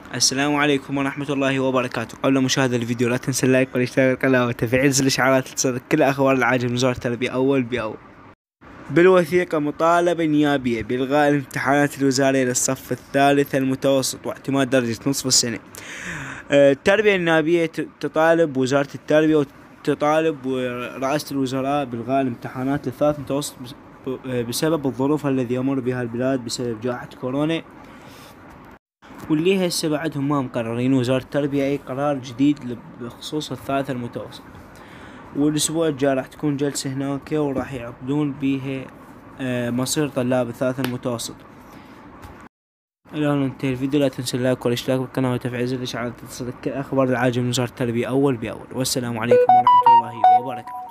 السلام عليكم ورحمة الله وبركاته. قبل مشاهدة الفيديو لا تنسى اللايك والاشتراك بالقناة وتفعيل زر الإشعارات لتصلك كل أخبار العاجل من وزارة التربية أول بأول. بالوثيقة مطالبة نيابية بإلغاء الامتحانات الوزارية للصف الثالث المتوسط واعتماد درجة نصف السنة. التربية النيابية تطالب وزارة التربية وتطالب رئاسة الوزراء بإلغاء الامتحانات للثالث المتوسط بسبب الظروف الذي يمر بها البلاد بسبب جائحة كورونا، واللي هسه بعدهم ما مقررين وزارة التربية أي قرار جديد بخصوص الثالث المتوسط. والأسبوع الجاي راح تكون جلسة هناك وراح يعقدون بيها مصير طلاب الثالث المتوسط. الآن انتهى الفيديو، لا تنسى اللايك والاشتراك بالقناة وتفعيل زر الإشعارات لتصلك كل أخبار العاجل من وزارة التربية أول بأول. والسلام عليكم ورحمة الله وبركاته.